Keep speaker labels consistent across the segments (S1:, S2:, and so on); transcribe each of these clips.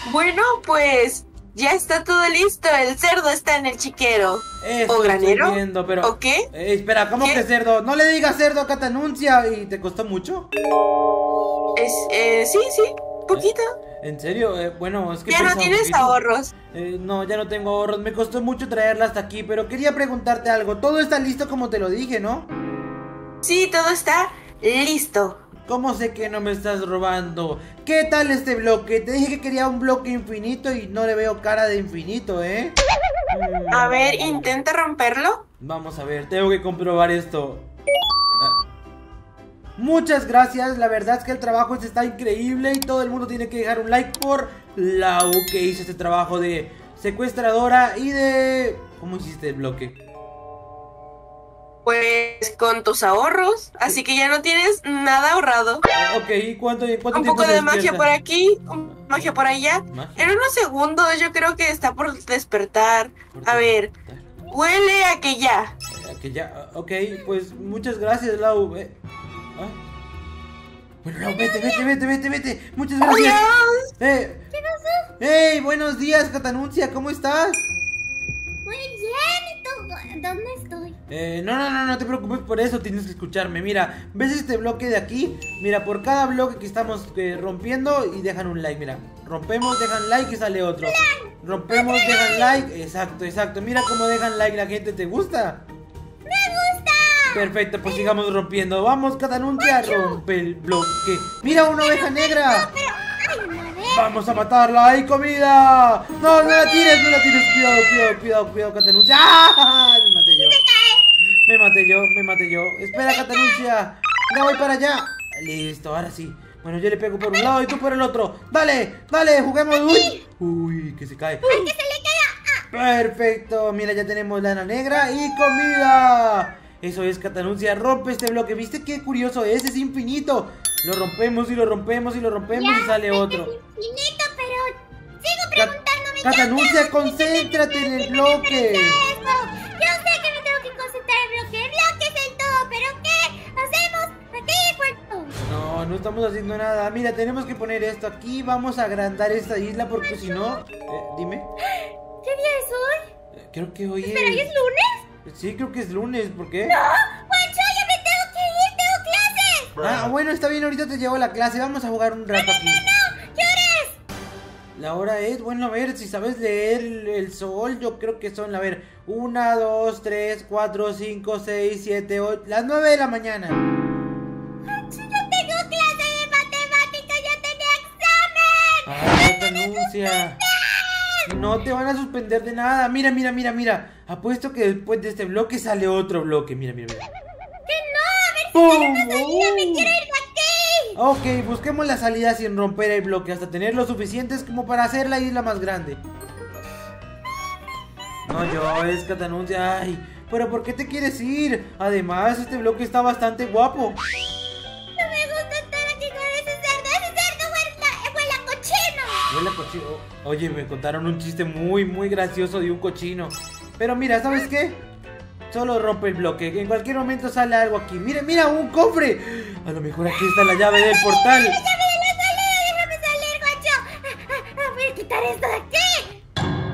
S1: Bueno, pues ya está todo listo. El cerdo está en el chiquero.
S2: Eso
S1: ¿O granero?
S2: estoy viendo, pero...
S1: ¿O qué?
S2: Espera, ¿cómo
S1: ¿Qué?
S2: que cerdo? No le digas cerdo, acá te anuncia. ¿Y te costó mucho?
S1: Sí, sí, poquito.
S2: ¿En serio? Bueno, es que
S1: Ya no
S2: pesa un
S1: tienes
S2: poquito.
S1: ahorros.
S2: No, ya no tengo ahorros. Me costó mucho traerla hasta aquí, pero quería preguntarte algo. Todo está listo como te lo dije, ¿no?
S1: Sí, todo está listo.
S2: ¿Cómo sé que no me estás robando? ¿Qué tal este bloque? Te dije que quería un bloque infinito y no le veo cara de infinito, ¿eh?
S1: A ver, intenta romperlo.
S2: Vamos a ver, tengo que comprobar esto. Muchas gracias, la verdad es que el trabajo está increíble y todo el mundo tiene que dejar un like por Lau, que hizo este trabajo de secuestradora y de... ¿Cómo hiciste el bloque?
S1: Pues con tus ahorros. Así que ya no tienes nada ahorrado.
S2: Ok, ¿y cuánto
S1: Un
S2: tiempo
S1: poco
S2: se
S1: de magia
S2: despierta?
S1: por aquí, magia por allá.
S2: ¿Magia?
S1: En unos segundos yo creo que está por despertar. A ver, huele a que ya.
S2: Que ya, ok, pues muchas gracias, Lau. Ah. Bueno, Lau, vete. Muchas gracias.
S1: Adiós.
S3: ¿Qué pasó?
S2: Hey, buenos días, Catanuncia, ¿cómo estás?
S3: Muy bien, ¿y tú? ¿Dónde estoy?
S2: No te preocupes por eso, tienes que escucharme. Mira, ¿ves este bloque de aquí? Mira, por cada bloque que estamos rompiendo y dejan un like, mira. Rompemos, dejan like y sale otro. Rompemos, dejan like, exacto. Mira cómo dejan like la gente, ¿te gusta?
S3: ¡Me gusta!
S2: Perfecto, pues sigamos rompiendo. Vamos, Catanuncia, rompe el bloque. Mira, una oveja negra.
S3: Pero, ay, a ver.
S2: Vamos a matarla, ¡hay comida! No la tires, cuidado, Catanuncia. ¡Ah! Me maté yo. Espera, Catanuncia. Ya voy para allá. Listo, ahora sí. Bueno, yo le pego por un lado y tú por el otro. Dale, juguemos. Uy, que se cae.
S3: ¡Ay, que se le caiga!
S2: Perfecto, mira, ya tenemos lana negra y comida. Eso es, Catanuncia, rompe este bloque. ¿Viste qué curioso es? Es infinito. Lo rompemos y
S3: Ya
S2: sale
S3: sé
S2: otro.
S3: que es infinito, pero sigo preguntándome.
S2: Catanuncia, concéntrate en el bloque.
S3: Yo sé que me tengo que concentrar en el bloque. El bloque es el todo, pero ¿qué hacemos? ¿Aquí cuánto?
S2: No estamos haciendo nada. Mira, tenemos que poner esto aquí. Vamos a agrandar esta isla porque si no... dime.
S3: ¿Qué día es hoy?
S2: Creo que hoy
S3: ¿Pero hoy
S2: es...
S3: es lunes?
S2: Sí, creo que es lunes. ¿Por qué?
S3: ¡No! ¡Juancho, ya me tengo que ir! ¡Tengo clases!
S2: Ah, bueno, está bien, ahorita te llevo a la clase. Vamos a jugar un rato aquí.
S3: ¡No! ¿Qué hora es?
S2: La hora es, bueno, a ver, si sabes leer el sol, yo creo que son, a ver, 1, 2, 3, 4, 5, 6, 7, 8, las 9 de la mañana.
S3: Juancho, yo tengo clase de matemáticas, yo tenía examen.
S2: Ay, no te anuncia. No te van a suspender de nada. Mira. Apuesto que después de este bloque sale otro bloque. Mira.
S3: ¡Que no! A ver si sale una salida, me quiero ir de aquí.
S2: Ok, busquemos la salida sin romper el bloque hasta tener lo suficientes como para hacer la isla más grande. No, es Catanuncia. Ay, pero ¿por qué te quieres ir? Además, este bloque está bastante guapo.
S3: No me gusta estar aquí con ese cerdo huele a cochino.
S2: Huele a cochino. Oye, me contaron un chiste muy gracioso de un cochino. Pero mira, ¿sabes qué? Solo rompe el bloque, que en cualquier momento sale algo aquí. Mira, un cofre. A lo mejor aquí está la llave del portal.
S3: ¡La llave de la salida! ¡Déjame salir, Juancho! Voy a quitar esto de aquí.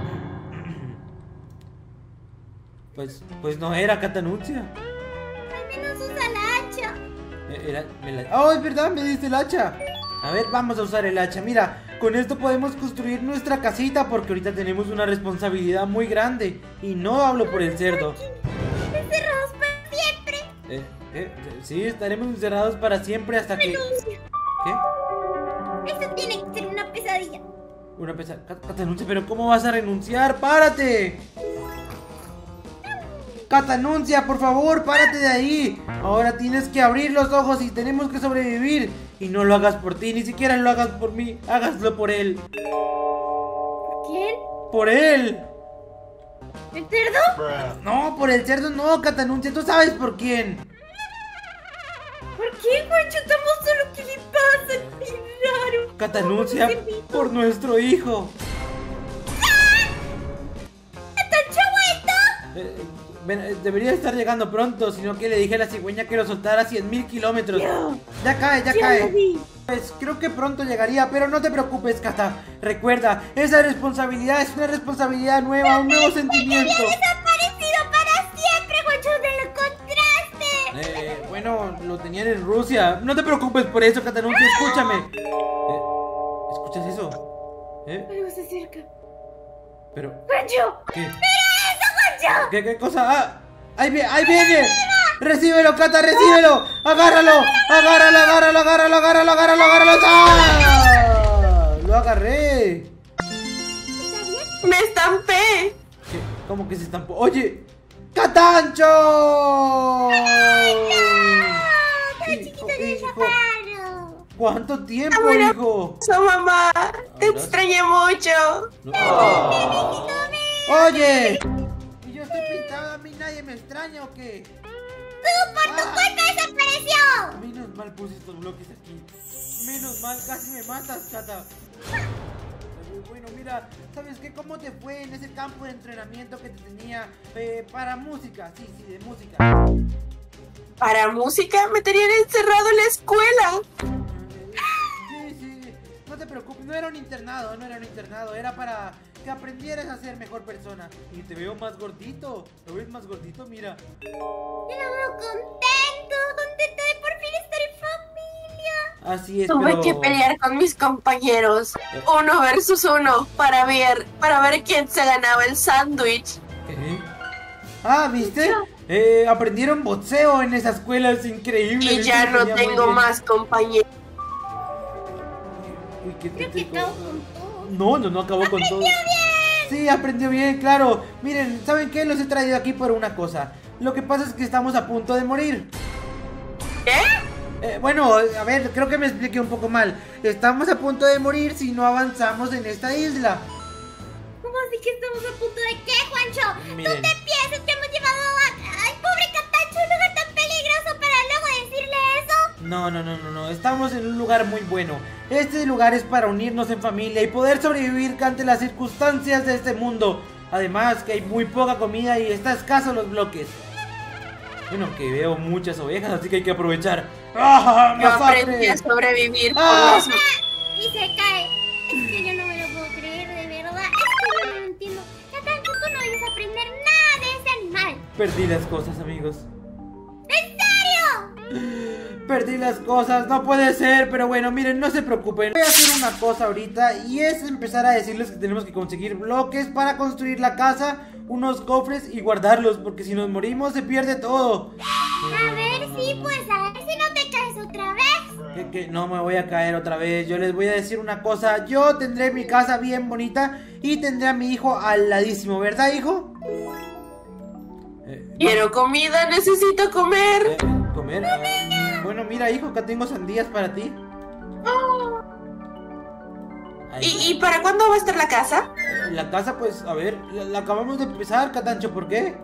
S2: Pues no era Catanuncia.
S3: Al menos usa la hacha.
S2: Oh, es verdad, me diste el hacha. A ver, vamos a usar el hacha. Mira, con esto podemos construir nuestra casita porque ahorita tenemos una responsabilidad muy grande. Y no hablo por el cerdo.
S3: Encerrados para siempre.
S2: Sí, estaremos encerrados para siempre hasta que...
S3: Renuncia.
S2: ¿Qué?
S3: Esto tiene que ser una pesadilla.
S2: Una pesadilla. Catanuncia, pero ¿cómo vas a renunciar? ¡Párate! Catanuncia, por favor, párate de ahí. Ahora tienes que abrir los ojos y tenemos que sobrevivir. Y no lo hagas por ti, ni siquiera lo hagas por mí. Hágaslo por él.
S3: ¿Quién?
S2: ¡Por él!
S3: ¿El cerdo?
S2: No, por el cerdo no, Catanuncia. Tú sabes por quién.
S3: ¿Por qué, Juancho? Estamos solo. ¿Qué le pasa? ¡Qué raro!
S2: Catanuncia, por nuestro hijo.
S3: ¿Tancho ha vuelto?
S2: Debería estar llegando pronto, sino que le dije a la cigüeña que lo soltara a 100.000 kilómetros.
S3: No.
S2: Ya cae.
S3: Ya lo vi.
S2: Pues creo que pronto llegaría, pero no te preocupes, Cata. Recuerda, esa responsabilidad es una responsabilidad nueva, un nuevo sentimiento.
S3: ¡Había desaparecido para siempre, Juancho! ¿Dónde lo encontraste?
S2: Bueno, lo tenían en Rusia. No te preocupes por eso, Catanuncia, escúchame. ¿Escuchas eso?
S3: Algo se acerca.
S2: Pero...
S3: ¡Juancho!
S2: ¿Qué?
S3: ¡Mira eso, Juancho!
S2: ¿Qué cosa? ¡Ah! ¡Ahí viene! ¡Recíbelo, Cata, recíbelo! ¡Agárralo! ¡Agárralo, agárralo, agárralo, agárralo, agárralo, agárralo! ¡Ah! ¡Lo agarré!
S3: ¿Está bien?
S1: ¡Me estampé!
S2: ¿Qué? ¿Cómo que se estampó? ¡Oye! ¡Catancho!
S3: ¡Tan chiquito de chaparro!
S2: ¿Cuánto tiempo,
S1: Bueno,
S2: hijo?
S1: mamá, te extrañé mucho.
S2: No. ¡Oye! ¿Y yo estoy pintado? ¿A mí nadie me extraña o qué?
S3: ¡Tú por tu culpa desapareció!
S2: Menos mal puse estos bloques aquí. Menos mal, casi me matas, Cata. Bueno, mira, ¿sabes qué? ¿Cómo te fue en ese campo de entrenamiento que te tenía para música? Sí, de música.
S1: Para música me tenían encerrado en la escuela.
S2: Sí, no te preocupes, no era un internado, era para que aprendieras a ser mejor persona. Y te veo más gordito, ¿lo ves más gordito? Mira.
S3: Yo lo veo contento de por fin estar en familia.
S2: Así es,
S1: Tuve que pelear con mis compañeros, 1 versus 1, para ver quién se ganaba el sándwich.
S2: ¿Qué? Ah, ¿viste? Aprendieron boxeo en esa escuela, es increíble.
S1: Y ya no tengo más compañeros.
S2: Uy, ¿qué te
S3: Creo que
S2: digo?
S3: acabo con todo.
S2: No acabó con todo. Sí, aprendió bien, claro. Miren, ¿saben qué? Los he traído aquí por una cosa. Lo que pasa es que estamos a punto de morir.
S1: ¿Qué?
S2: Bueno, a ver, creo que me expliqué un poco mal. Estamos a punto de morir si no avanzamos en esta isla.
S3: ¿Cómo así que estamos a punto de qué, Juancho?
S2: Miren.
S3: ¿Tú te piensas que hemos llevado al pobre Catancho a un lugar tan peligroso para luego decirle eso?
S2: No. Estamos en un lugar muy bueno. Este lugar es para unirnos en familia y poder sobrevivir ante las circunstancias de este mundo. Además que hay muy poca comida y está escaso los bloques. Bueno, que veo muchas ovejas, así que hay que aprovechar. ¡Ah,
S1: Yo
S2: masacre!
S1: aprendí a sobrevivir por
S2: ¡Ah!
S1: las...
S3: Y se cae. Es que yo no me lo puedo creer, de verdad. Es que yo no lo entiendo. Catancho, tú no debes aprender nada de ese animal.
S2: Perdí las cosas, amigos.
S3: ¿En serio?
S2: Perdí las cosas, no puede ser, pero bueno, miren, no se preocupen. Voy a hacer una cosa ahorita y es empezar a decirles que tenemos que conseguir bloques para construir la casa, unos cofres y guardarlos, porque si nos morimos se pierde todo.
S3: A ver, sí, pues a ver si no te caes otra vez.
S2: Que no me voy a caer otra vez. Yo les voy a decir una cosa, yo tendré mi casa bien bonita y tendré a mi hijo al ladísimo, ¿verdad, hijo?
S1: Quiero comida, necesito comer.
S2: ¿Comer? Bueno, mira, hijo, acá tengo sandías para ti.
S1: ¿Y para cuándo va a estar la casa?
S2: La casa, pues, a ver, la acabamos de empezar, Catancho, ¿por qué?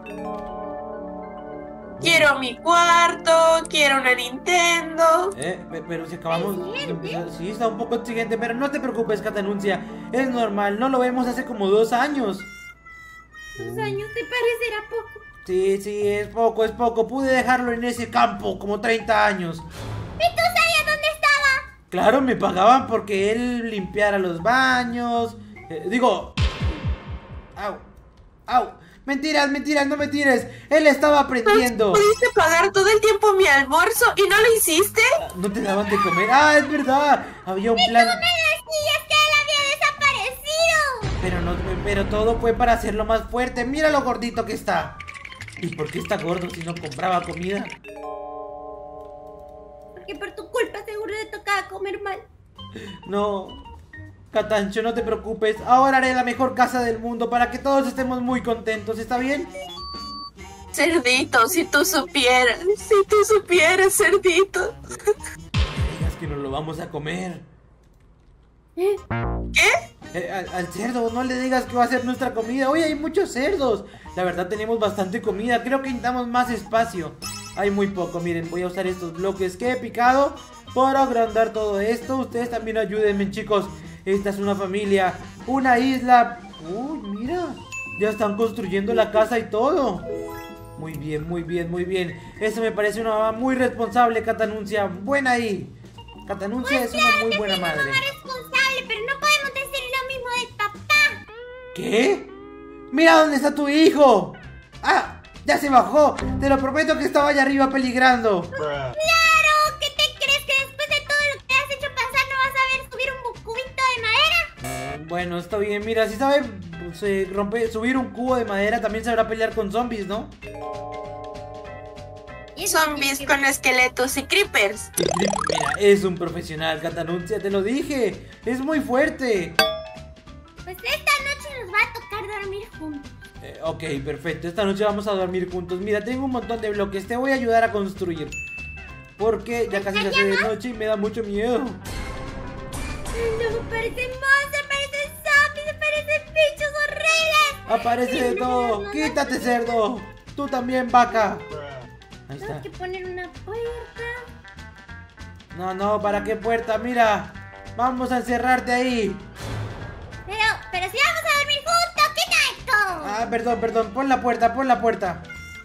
S1: Quiero mi cuarto, quiero una Nintendo.
S2: Pero si acabamos de empezar, sí, está un poco exigente, pero no te preocupes, Catanuncia, es normal, no lo vemos hace como 2 años.
S3: 2 años te parecerá poco.
S2: Sí, es poco, pude dejarlo en ese campo como 30 años.
S3: ¿Y tú sabías dónde estaba?
S2: Claro, me pagaban porque él limpiara los baños. Au. Mentiras, no me tires. Él estaba aprendiendo.
S1: ¿Pudiste pagar todo el tiempo mi almuerzo y no lo hiciste?
S2: ¿No te daban de comer? Ah, es verdad. Había un plan.
S3: ¡Tú me decías que él había desaparecido!
S2: Pero todo fue para hacerlo más fuerte. Mira lo gordito que está. ¿Y por qué está gordo si no compraba comida?
S3: Porque por tu culpa seguro le tocaba comer mal.
S2: No, Catancho, no te preocupes. Ahora haré la mejor casa del mundo para que todos estemos muy contentos. ¿Está bien?
S1: Cerdito, si tú supieras, cerdito.
S2: No digas que nos lo vamos a comer.
S1: ¿Qué?
S2: Al cerdo, no le digas que va a ser nuestra comida. Hoy hay muchos cerdos. La verdad tenemos bastante comida. Creo que necesitamos más espacio. Hay muy poco, miren, voy a usar estos bloques que he picado para agrandar todo esto. Ustedes también ayúdenme, chicos. Esta es una familia, una isla. Uy, mira, ya están construyendo la casa y todo. Muy bien. Eso me parece una mamá muy responsable, Catanuncia. Buena ahí. Catanuncia es una muy buena madre.
S3: Mamá responsable, pero no podemos decir lo mismo del papá.
S2: ¿Qué? ¡Mira dónde está tu hijo! ¡Ah! ¡Ya se bajó! Te lo prometo que estaba allá arriba peligrando.
S3: ¡Claro! ¿Qué te crees? ¿Que después de todo lo que has hecho pasar no vas a ver subir un cubito de madera?
S2: Bueno, está bien. Mira, si sabe subir un cubo de madera, también sabrá pelear con zombies, ¿no?
S1: Zombies con esqueletos y creepers.
S2: Mira, es un profesional, Catanuncia, te lo dije. Es muy fuerte.
S3: Pues esta noche nos va a tocar dormir juntos.
S2: Ok, perfecto. Esta noche vamos a dormir juntos. Mira, tengo un montón de bloques. Te voy a ayudar a construir. Porque ya casi se hace de noche y me da mucho miedo.
S3: No, parecen monstruos, parecen zombies, parecen bichos horribles.
S2: Aparece de todo. Quítate, cerdo. Tú también, vaca. Ahí está.
S3: Tengo que poner una puerta.
S2: No, ¿para qué puerta? Mira, vamos a encerrarte ahí.
S3: Pero si vamos a dormir juntos, quita esto.
S2: Ah, perdón, pon la puerta.
S3: A ver, una puerta.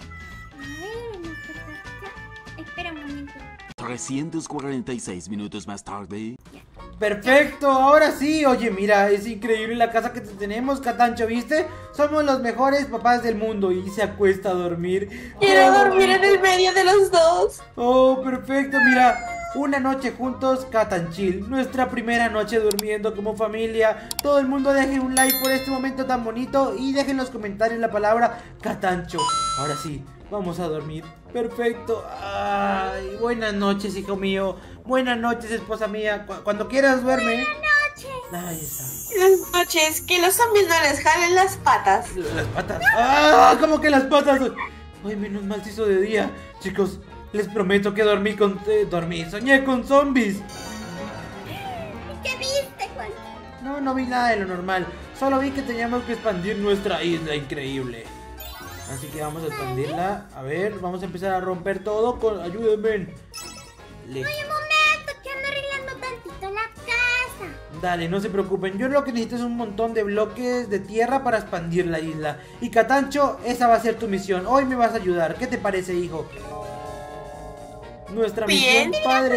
S3: Espera un momento.
S4: 346 minutos más tarde.
S2: Perfecto, ahora sí. Oye, mira, es increíble la casa que tenemos, Catancho, ¿viste? Somos los mejores papás del mundo. Y se acuesta a dormir.
S1: Quiero dormir en el medio de los dos.
S2: Oh, perfecto, mira. Una noche juntos, Catanchil. Nuestra primera noche durmiendo como familia. Todo el mundo deje un like por este momento tan bonito. Y dejen en los comentarios la palabra Catancho. Ahora sí, vamos a dormir. Perfecto. Ay, buenas noches, hijo mío. Buenas noches, esposa mía. Cuando quieras, duerme.
S3: Buenas noches.
S2: Ahí está.
S1: Las noches, que los zombies no les jalen las patas.
S2: Las patas. ¡Ah! ¿Cómo que las patas? Ay, menos mal se hizo de día. Chicos, les prometo que soñé con zombies.
S3: ¿Qué viste, Juan?
S2: No vi nada de lo normal. Solo vi que teníamos que expandir nuestra isla increíble. Así que vamos a expandirla. A ver, vamos a empezar a romper todo. Ayúdenme.
S3: Oye, un momento, que ando arreglando tantito la casa.
S2: Dale, no se preocupen. Yo lo que necesito es un montón de bloques de tierra para expandir la isla. Y Catancho, esa va a ser tu misión. Hoy me vas a ayudar. ¿Qué te parece, hijo? Nuestra misión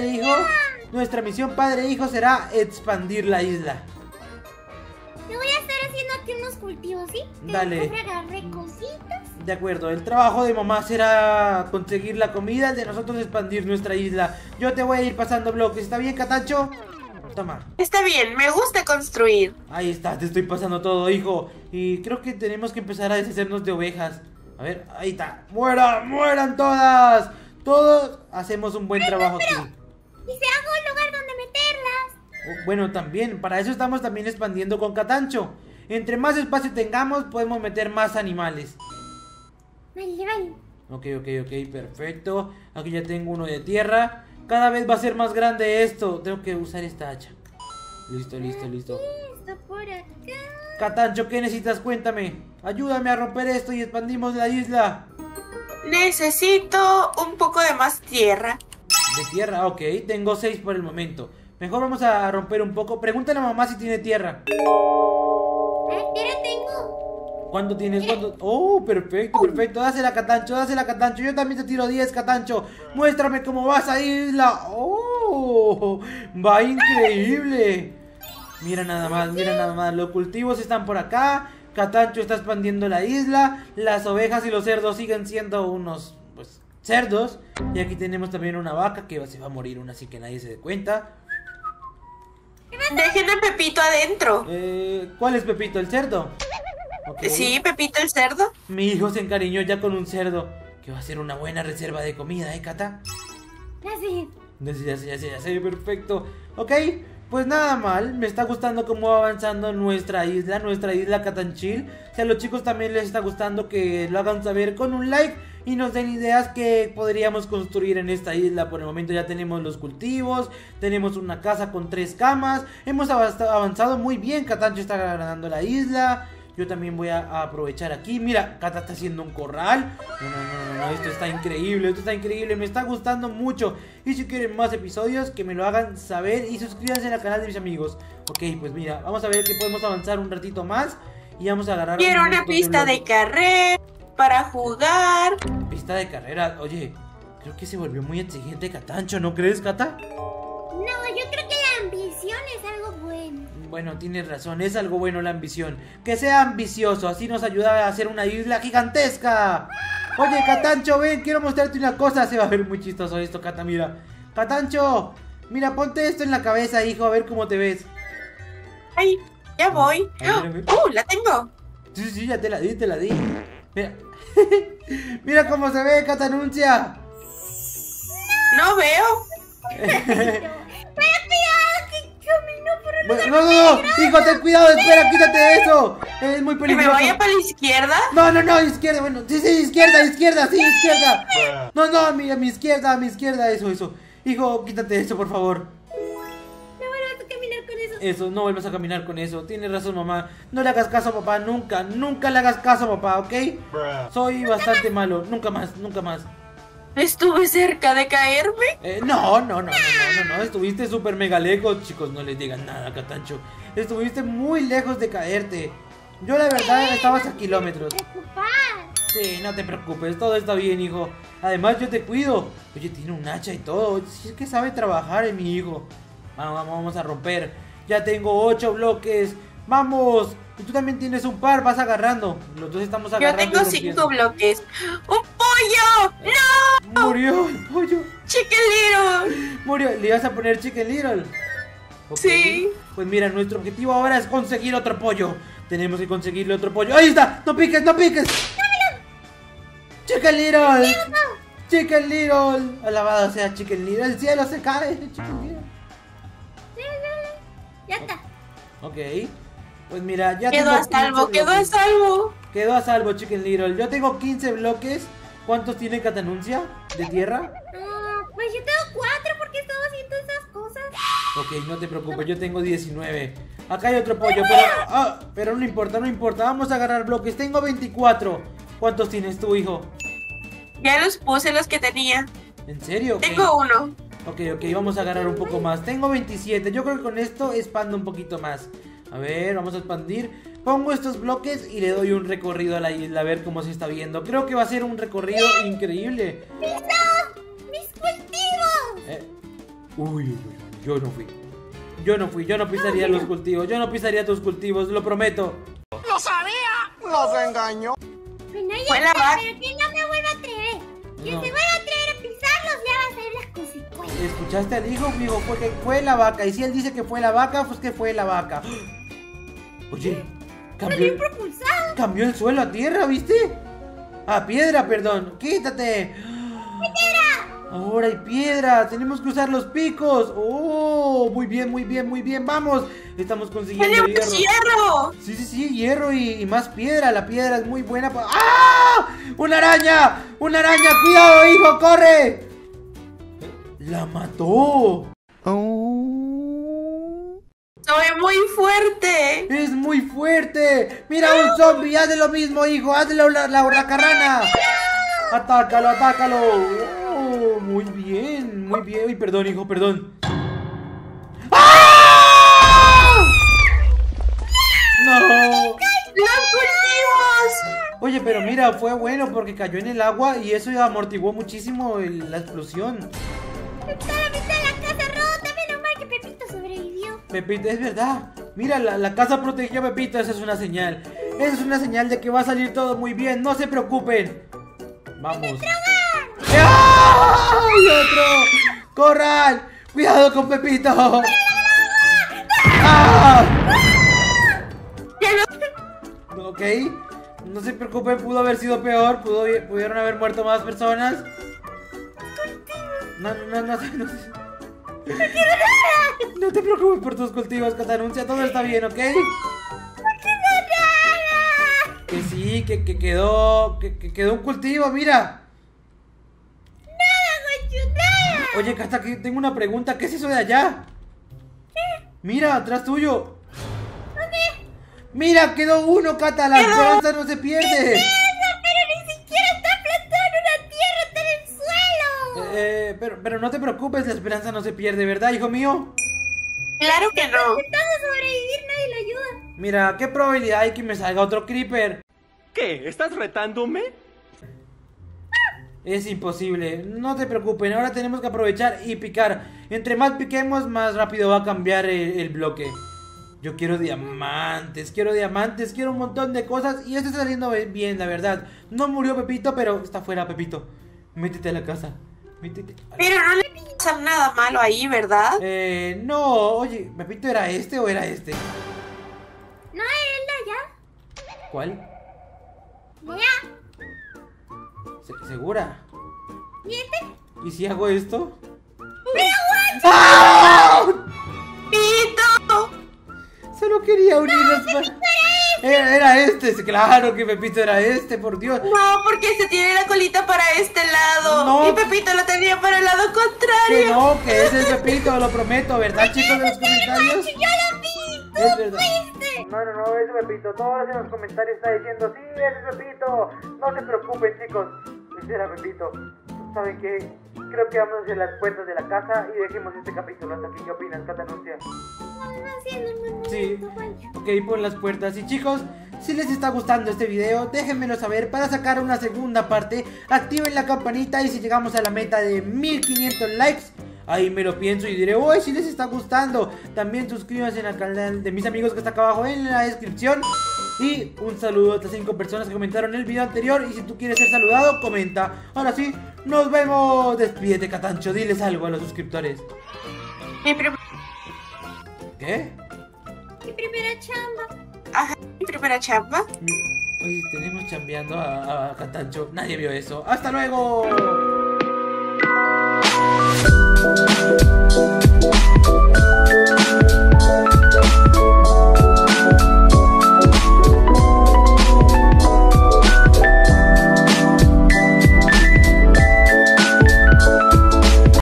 S2: padre hijo será expandir la isla.
S3: Te voy a estar haciendo aquí unos cultivos, ¿sí?
S2: Dale.
S3: Agarré cositas.
S2: De acuerdo, el trabajo de mamá será conseguir la comida, el de nosotros expandir nuestra isla. Yo te voy a ir pasando bloques, ¿está bien, Catancho? Toma.
S1: Está bien, me gusta construir.
S2: Ahí está, te estoy pasando todo, hijo. Y creo que tenemos que empezar a deshacernos de ovejas. A ver, ahí está. ¡Mueran todas! Todos hacemos un buen trabajo aquí.
S3: ¿Y si hago un lugar donde meterlas?
S2: Bueno, también, para eso estamos también expandiendo con Catancho. Entre más espacio tengamos, podemos meter más animales.
S3: Vale.
S2: Ok, perfecto. Aquí ya tengo uno de tierra. Cada vez va a ser más grande esto. Tengo que usar esta hacha. Listo.
S3: Esto por acá.
S2: Catancho, ¿qué necesitas? Cuéntame. Ayúdame a romper esto y expandimos la isla.
S1: Necesito un poco de más tierra.
S2: De tierra, ok. Tengo 6 por el momento. Mejor vamos a romper un poco. Pregúntale a mamá si tiene tierra.
S3: Tierra tengo.
S2: ¿Cuánto tienes? ¿Cuánto? Oh, perfecto. Dásela, Catancho. Yo también te tiro 10, Catancho. Muéstrame cómo vas a isla. Oh, va increíble. Mira nada más. Los cultivos están por acá. Catancho está expandiendo la isla. Las ovejas y los cerdos siguen siendo unos, pues, cerdos. Y aquí tenemos también una vaca que se va a morir una, así que nadie se dé cuenta.
S1: Dejen a Pepito adentro.
S2: ¿Cuál es Pepito? ¿El cerdo? Okay.
S1: Sí, Pepito el cerdo.
S2: Mi hijo se encariñó ya con un cerdo, que va a ser una buena reserva de comida, Cata. Ya sé, perfecto. Ok, pues nada mal. Me está gustando cómo va avanzando nuestra isla Catanchil. Si a los chicos también les está gustando, que lo hagan saber con un like y nos den ideas que podríamos construir en esta isla. Por el momento ya tenemos los cultivos, tenemos una casa con 3 camas. Hemos avanzado muy bien. Catancho está ganando la isla. Yo también voy a aprovechar aquí. Mira, Cata está haciendo un corral. No, esto está increíble, me está gustando mucho. Y si quieren más episodios, que me lo hagan saber y suscríbanse al canal de mis amigos. Ok, pues mira, vamos a ver que podemos avanzar un ratito más. Y vamos a agarrar...
S1: Quiero una pista de carrera para jugar.
S2: Pista de carrera, oye, creo que se volvió muy exigente Catancho, ¿no crees, Cata?
S3: No, yo creo que la ambición es algo bueno.
S2: Bueno, tienes razón, es algo bueno la ambición. Que sea ambicioso, así nos ayuda a hacer una isla gigantesca. Oye, Catancho, ven, quiero mostrarte una cosa. Se va a ver muy chistoso esto, Cata, mira. Catancho, mira, ponte esto en la cabeza, hijo, a ver cómo te ves.
S1: Ay, ya voy.
S2: Mira.
S1: La tengo.
S2: Sí, ya te la di. Mira. Mira cómo se ve, Catanuncia.
S1: No veo.
S3: Pero cuidado, que camino por un lugar
S2: No, hijo, ten cuidado, espera, quítate eso. Es muy
S1: ¿Que me
S2: peligroso.
S1: vaya para la izquierda?
S2: No, izquierda, bueno, sí, izquierda, izquierda. No, a mi izquierda, eso. Hijo, quítate eso, por favor.
S3: No vuelvas a caminar con eso.
S2: Eso, no vuelvas a caminar con eso. Tienes razón, mamá. No le hagas caso a papá, nunca le hagas caso a papá, ¿ok? Soy bastante malo, nunca más.
S1: Estuve cerca de caerme.
S2: No, estuviste súper mega lejos, chicos, no les digan nada, Catancho. Estuviste muy lejos de caerte. Yo la verdad estabas a kilómetros.
S3: Preocupar.
S2: Sí, no te preocupes, todo está bien, hijo. Además yo te cuido. Oye, tiene un hacha y todo. Si es que sabe trabajar, mi hijo. Vamos a romper. Ya tengo 8 bloques. Vamos. Y tú también tienes un par, vas agarrando. Los dos estamos
S1: Yo
S2: agarrando.
S1: tengo 5 bloques. ¡Un pollo! ¡No!
S2: Murió el pollo.
S1: ¡Chicken Little!
S2: Murió. ¿Le ibas a poner Chicken Little? Ok.
S1: Sí.
S2: Pues mira, nuestro objetivo ahora es conseguir otro pollo. Tenemos que conseguirle otro pollo. ¡Ahí está! ¡No piques! ¡Chicken Little! ¡Chicken Little! Alabado sea Chicken Little. El cielo se cae. Chicken Little.
S3: Ya está.
S2: Ok. Pues mira, ya
S1: Quedó a salvo,
S2: Quedó a salvo, Chicken Little. Yo tengo 15 bloques. ¿Cuántos tiene Catanuncia de tierra?
S3: Pues yo tengo 4 porque estaba haciendo esas cosas.
S2: Ok, no te preocupes, yo tengo 19. Acá hay otro pollo, pero no importa. Vamos a agarrar bloques. Tengo 24. ¿Cuántos tienes tú, hijo?
S1: Ya los puse los que tenía.
S2: ¿En serio? Okay.
S1: Tengo uno.
S2: Ok, vamos a agarrar un poco más. Tengo 27. Yo creo que con esto expando un poquito más. A ver, vamos a expandir. Pongo estos bloques y le doy un recorrido a la isla, a ver cómo se está viendo. Creo que va a ser un recorrido increíble.
S3: ¡Mis cultivos!
S2: Uy, yo no fui. Yo no pisaría los cultivos. Yo no pisaría tus cultivos, lo prometo.
S5: ¡Lo sabía! ¡Los engañó!
S3: Bueno, ya
S1: Fue la
S3: está,
S1: vaca.
S3: pero que no me vuelva a atrever. Que
S2: No.
S3: se vuelva a atrever a pisarlos ya va a ser las consecuencias.
S2: ¿Escuchaste al hijo? Dijo, fue la vaca. Y si él dice que fue la vaca, pues que fue la vaca. Oye,
S3: Salió propulsado.
S2: cambió el suelo a tierra, ¿viste? A piedra, perdón. Quítate. ¡Piedra! Ahora hay piedra. Tenemos que usar los picos. Oh, muy bien. Vamos. Estamos consiguiendo
S1: ¡Tenemos hierro!
S2: Sí, hierro y más piedra. La piedra es muy buena para... ¡Ah! ¡Una araña! ¡Cuidado, hijo! ¡Corre! ¡La mató!
S1: ¡Soy muy fuerte!
S2: ¡Es muy fuerte! ¡Mira un zombie! ¡Hazle lo mismo, hijo! ¡Hazle la hurracarrana! ¡Atácalo! Oh, muy bien. Uy, perdón, hijo, perdón. ¡Ah! ¡No!
S1: ¡Los cultivos!
S2: Oye, pero mira, fue bueno porque cayó en el agua y eso ya amortiguó muchísimo la explosión.
S3: Está la mitad de la casa rota. Menos mal que Pepito sobrevivió.
S2: Pepito, es verdad. Mira, la casa protegió a Pepito, esa es una señal. Esa es una señal de que va a salir todo muy bien, no se preocupen. Vamos. ¡Ay, otro! ¡Corran! ¡Cuidado con Pepito! ¡Ah! Ok, no se preocupen, pudo haber sido peor, pudieron haber muerto más personas. No. No te preocupes por tus cultivos, Catanuncia, todo está bien, ¿ok? Que sí, que quedó un cultivo, mira.
S3: ¡Nada!
S2: Oye, Cata, que tengo una pregunta, ¿qué es eso de allá? Mira, atrás tuyo. Mira, quedó uno, Cata, la esperanza no se pierde.
S3: Pero ni siquiera está plantado en una tierra, está en el suelo.
S2: Pero no te preocupes, la esperanza no se pierde, ¿verdad, hijo mío?
S1: ¡Claro que no!
S3: Intentando sobrevivir, nadie lo ayuda.
S2: Mira, ¿qué probabilidad hay que me salga otro creeper?
S5: ¿Qué? ¿Estás retándome?
S2: Es imposible, no te preocupen, ahora tenemos que aprovechar y picar. Entre más piquemos, más rápido va a cambiar el bloque. Yo quiero diamantes, quiero un montón de cosas. Y esto está saliendo bien, la verdad. No murió Pepito, pero está fuera Pepito. Métete a la casa, métete.
S1: Pero no le pasa nada malo ahí, ¿verdad?
S2: No, oye, ¿Pepito era este o era este?
S3: No, él de allá.
S2: ¿Cuál?
S3: De allá.
S2: ¿Segura?
S3: ¿Y este?
S2: ¿Y si hago esto?
S3: ¡Pero
S2: ¡Ah!
S1: ¡Pito!
S2: Solo quería unirlos para... Era este, claro que Pepito era este, por Dios.
S1: No, porque se tiene la colita para este lado.
S2: No.
S1: Y Pepito la tenía para el lado
S2: Que
S1: contrario.
S2: no, que ese es Pepito, lo prometo, ¿verdad, chicos, en los comentarios?
S3: ¡Yo lo vi!
S2: Es verdad.
S3: fuiste!
S2: No, es Pepito, todos en los comentarios está diciendo, sí, ese es Pepito. No se preocupen, chicos, ese era Pepito. ¿Saben qué? Creo que vamos hacia las puertas de la casa y dejemos este capítulo hasta aquí. ¿Qué opinas, Catanuncia? Sí, ok, pon las puertas. Y chicos, si les está gustando este video, déjenmelo saber para sacar una segunda parte. Activen la campanita y si llegamos a la meta de 1500 likes, ahí me lo pienso y diré, uy, si les está gustando. También suscríbanse al canal de mis amigos que está acá abajo en la descripción. Y un saludo a estas 5 personas que comentaron el video anterior. Y si tú quieres ser saludado, comenta. Ahora sí, nos vemos. Despídete, Catancho, diles algo a los suscriptores. ¿Qué?
S3: Mi primera chamba.
S1: Ajá, mi primera chamba.
S2: Oye, tenemos chambeando a Catancho. Nadie vio eso. ¡Hasta luego!